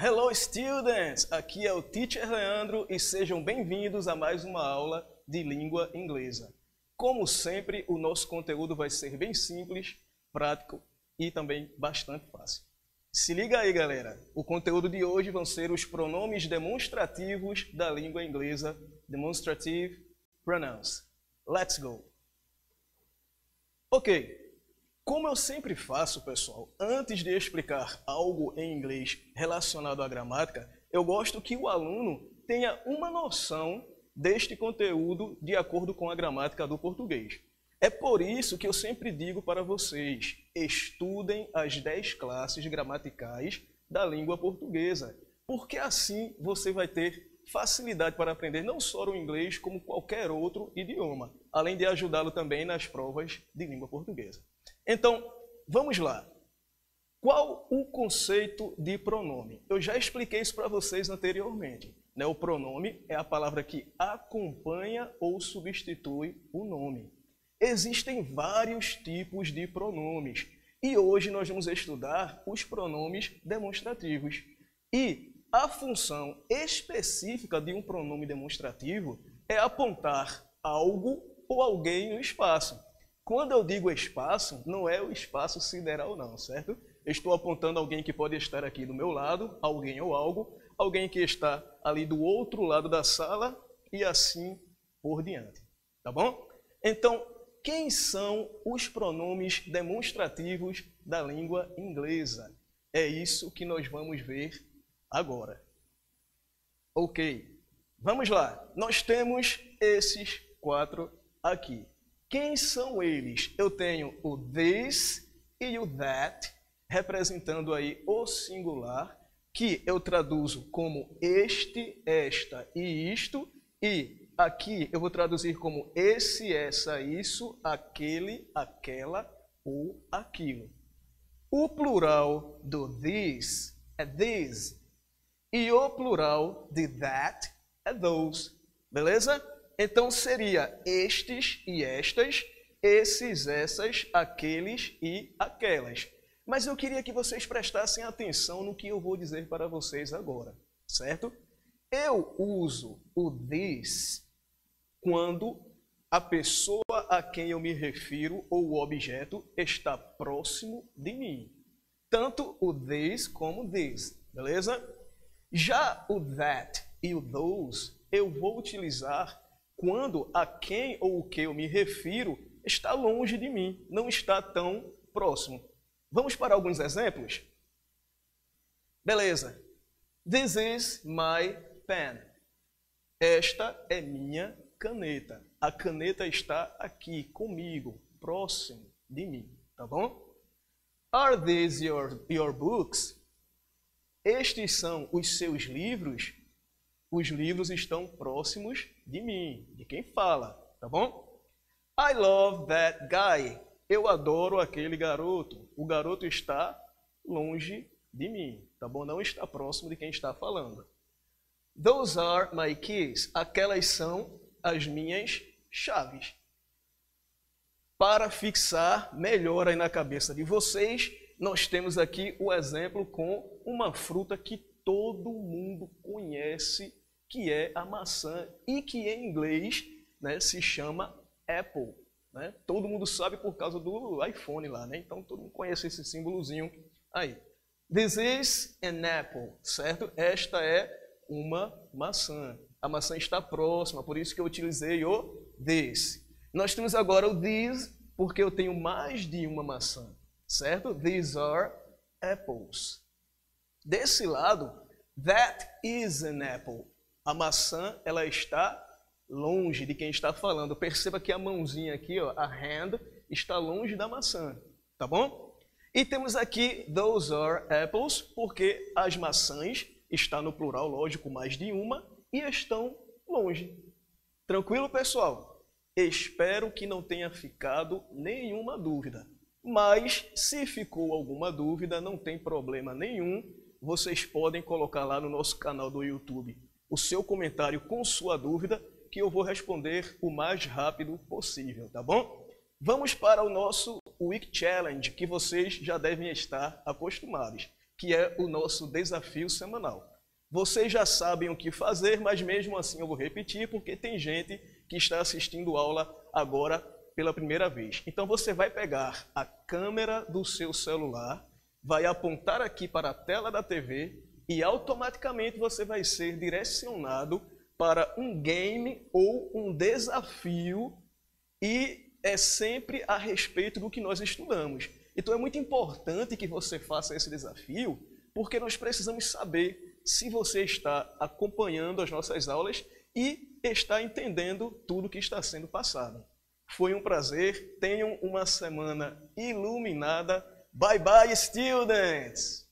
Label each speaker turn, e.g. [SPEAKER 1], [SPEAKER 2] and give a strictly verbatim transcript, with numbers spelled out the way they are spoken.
[SPEAKER 1] Hello students! Aqui é o Teacher Leandro e sejam bem-vindos a mais uma aula de língua inglesa. Como sempre, o nosso conteúdo vai ser bem simples, prático e também bastante fácil. Se liga aí, galera! O conteúdo de hoje vão ser os pronomes demonstrativos da língua inglesa, Demonstrative Pronouns. Let's go! Ok. Como eu sempre faço, pessoal, antes de explicar algo em inglês relacionado à gramática, eu gosto que o aluno tenha uma noção deste conteúdo de acordo com a gramática do português. É por isso que eu sempre digo para vocês, estudem as dez classes gramaticais da língua portuguesa, porque assim você vai ter facilidade para aprender não só o inglês, como qualquer outro idioma, além de ajudá-lo também nas provas de língua portuguesa. Então, vamos lá. Qual o conceito de pronome? Eu já expliquei isso para vocês anteriormente. Né? O pronome é a palavra que acompanha ou substitui o nome. Existem vários tipos de pronomes. E hoje nós vamos estudar os pronomes demonstrativos. E a função específica de um pronome demonstrativo é apontar algo ou alguém no espaço. Quando eu digo espaço, não é o espaço sideral não, certo? Eu estou apontando alguém que pode estar aqui do meu lado, alguém ou algo, alguém que está ali do outro lado da sala e assim por diante, tá bom? Então, quem são os pronomes demonstrativos da língua inglesa? É isso que nós vamos ver agora. Ok, vamos lá. Nós temos esses quatro aqui. Quem são eles? Eu tenho o this e o that, representando aí o singular, que eu traduzo como este, esta e isto, e aqui eu vou traduzir como esse, essa, isso, aquele, aquela ou aquilo. O plural do this é these, e o plural de that é those, beleza? Então seria estes e estas, esses, essas, aqueles e aquelas. Mas eu queria que vocês prestassem atenção no que eu vou dizer para vocês agora, certo? Eu uso o this quando a pessoa a quem eu me refiro ou o objeto está próximo de mim. Tanto o this como this, beleza? Já o that e o those eu vou utilizar quando a quem ou o que eu me refiro está longe de mim, não está tão próximo. Vamos para alguns exemplos? Beleza. This is my pen. Esta é minha caneta. A caneta está aqui comigo, próximo de mim, tá bom? Are these your, your books? Estes são os seus livros? Os livros estão próximos de mim, de quem fala, tá bom? I love that guy. Eu adoro aquele garoto. O garoto está longe de mim, tá bom? Não está próximo de quem está falando. Those are my keys. Aquelas são as minhas chaves. Para fixar melhor aí na cabeça de vocês, nós temos aqui o exemplo com uma fruta que todo mundo conhece, que é a maçã e que em inglês, né, se chama Apple. Né? Todo mundo sabe por causa do iPhone lá, né? Então todo mundo conhece esse símbolozinho aí. This is an apple, certo? Esta é uma maçã. A maçã está próxima, por isso que eu utilizei o this. Nós temos agora o these, porque eu tenho mais de uma maçã, certo? These are apples. Desse lado, that is an apple. A maçã, ela está longe de quem está falando. Perceba que a mãozinha aqui, ó, a hand, está longe da maçã, tá bom? E temos aqui those are apples, porque as maçãs está no plural, lógico, mais de uma, e estão longe. Tranquilo, pessoal? Espero que não tenha ficado nenhuma dúvida. Mas, se ficou alguma dúvida, não tem problema nenhum. Vocês podem colocar lá no nosso canal do YouTube o seu comentário com sua dúvida, que eu vou responder o mais rápido possível, tá bom? Vamos para o nosso Week Challenge, que vocês já devem estar acostumados. que é o nosso desafio semanal. Vocês já sabem o que fazer, mas mesmo assim eu vou repetir, porque tem gente que está assistindo aula agora pela primeira vez. Então você vai pegar a câmera do seu celular, vai apontar aqui para a tela da T V e automaticamente você vai ser direcionado para um game ou um desafio, e é sempre a respeito do que nós estudamos. Então é muito importante que você faça esse desafio, porque nós precisamos saber se você está acompanhando as nossas aulas e está entendendo tudo que está sendo passado. Foi um prazer, tenham uma semana iluminada. Bye bye, students!